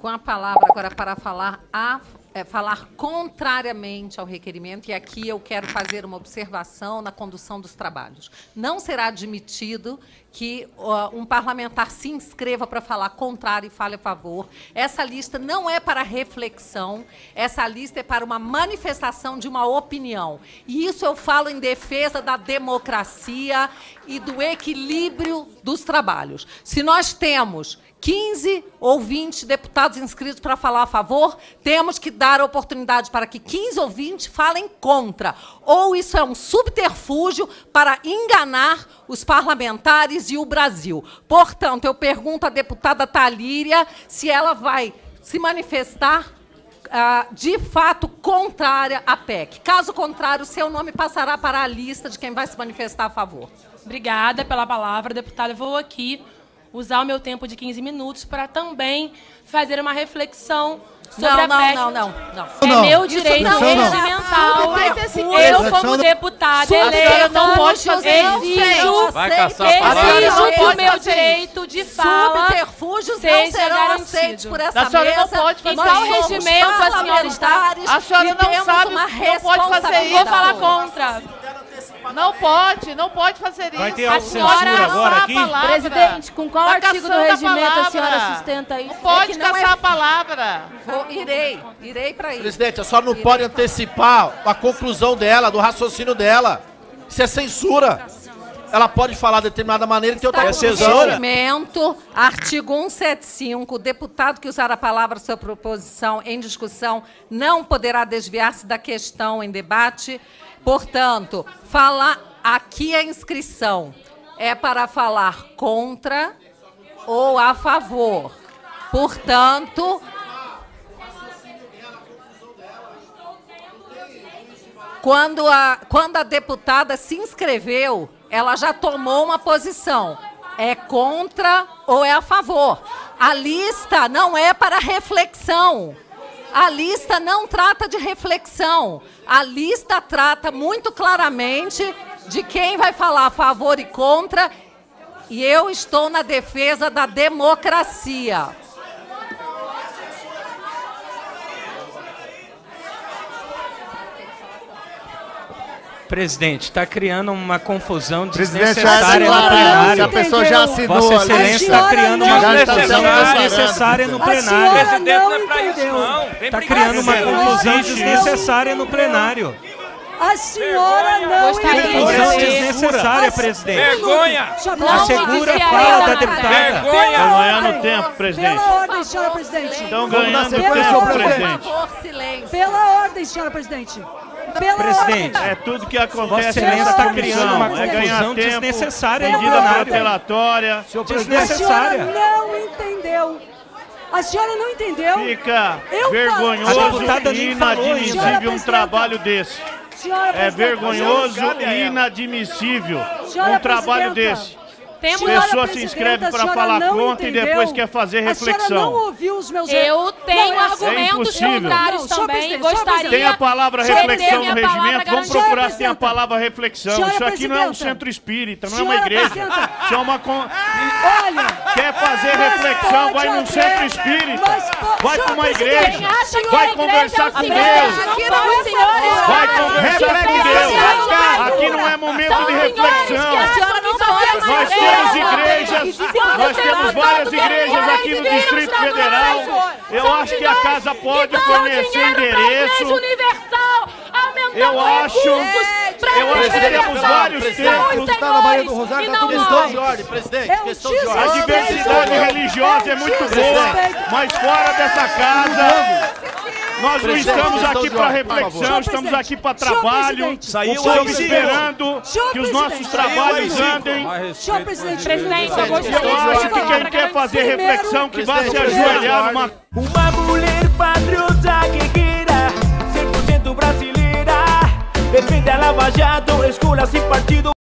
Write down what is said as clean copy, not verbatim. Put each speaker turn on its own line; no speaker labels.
Com a palavra agora para falar contrariamente ao requerimento, e aqui eu quero fazer uma observação na condução dos trabalhos. Não será admitido que um parlamentar se inscreva para falar contrário e fale a favor. Essa lista não é para reflexão, essa lista é para uma manifestação de uma opinião. E isso eu falo em defesa da democracia e do equilíbrio dos trabalhos. Se nós temos 15 ou 20 deputados inscritos para falar a favor, temos que dar oportunidade para que 15 ou 20 falem contra. Ou isso é um subterfúgio para enganar os parlamentares e o Brasil. Portanto, eu pergunto à deputada Talíria se ela vai se manifestar de fato contrária à PEC. Caso contrário, seu nome passará para a lista de quem vai se manifestar a favor.
Obrigada pela palavra, deputada. Eu vou aqui usar o meu tempo de 15 minutos para também fazer uma reflexão sobre a PEC.
Não.
É meu direito regimental. Eu, como deputada eleita, não posso fazer exijo o meu direito de fala.
Subterfúgios não serão aceitos por essa mesa.
Não pode fazer
em qual regimento a senhora está?
A senhora não sabe, não pode fazer isso.
Vou falar contra.
Não pode fazer isso.
Vai ter censura agora aqui?
Presidente, com qual artigo do regimento a senhora sustenta isso?
Não pode caçar a palavra.
Irei para isso.
Presidente, a senhora não pode antecipar a conclusão dela, do raciocínio dela. Isso é censura. Ela pode falar de determinada maneira que tem outra censura.
Artigo 175, o deputado que usar a palavra sua proposição em discussão não poderá desviar-se da questão em debate. Portanto, aqui a inscrição é para falar contra ou a favor. Portanto, quando a deputada se inscreveu, ela já tomou uma posição. É contra ou é a favor. A lista não é para reflexão. A lista não trata de reflexão. A lista trata muito claramente de quem vai falar a favor e contra, e eu estou na defesa da democracia.
Presidente, está criando uma confusão desnecessária no plenário.
A pessoa já assinou.
Vossa Excelência está criando uma confusão desnecessária no plenário.
Presidente, não é para isso, não.
Está criando uma confusão desnecessária no plenário.
A senhora não entendeu.
Confusão desnecessária, presidente.
Vergonha!
Assegura a fala da deputada.
Vergonha!
Estão ganhando tempo, presidente.
Pela ordem, senhora presidente.
Estão ganhando tempo, presidente.
Pela ordem, senhora presidente.
Presidente,
é tudo que acontece.
Vossa Excelência está criando uma
é ganhar
confusão
tempo,
desnecessária no
medida
plenário.
protelatória.
Desnecessária.
A senhora não entendeu. A senhora não entendeu.
Fica
A
vergonhoso
deputada
e
nem falou
inadmissível um
isso.
trabalho desse. É vergonhoso e inadmissível um trabalho desse.
Temos
Pessoas se inscrevem para falar contra e depois quer fazer
A senhora não
reflexão.
ouviu os meus...
Eu tenho argumentos contrários
Não,
também.
senhor
Gostaria.
Tem a palavra
Senhor
reflexão no
presidente,
regimento. Vamos
senhora
procurar se tem a
presidenta.
palavra reflexão.
Senhora
Isso aqui não é um
presidenta.
centro espírita, não é uma
Senhora
igreja.
presidenta.
Isso é uma...
Olha...
Quer fazer
Mas
reflexão,
pode
vai num
haver,
centro espírita. Vai
senhor
para uma
presidente,
igreja.
Quem acha que
Vai
a igreja
conversar
é o
com
Senhor,
Deus.
aqui não é senhores.
Vai conversar com Deus. Aqui não é momento de reflexão. Nós temos igrejas, nós temos várias igrejas aqui no Distrito Federal. Eu acho que a casa pode fornecer endereço. Eu acho que temos vários templos.
Questão de ordem, presidente. Questão de
A
ordem.
diversidade religiosa é muito boa, mas fora dessa casa, nós não estamos aqui para reflexão, estamos aqui para trabalho. Estamos esperando que os nossos trabalhos andem.
Senhor presidente,
Eu acho que quem quer fazer reflexão, que vá se ajoelhar numa...
Uma mulher patriota guerreira, 100% brasileira, defende a Lava Jato, escola sem partido.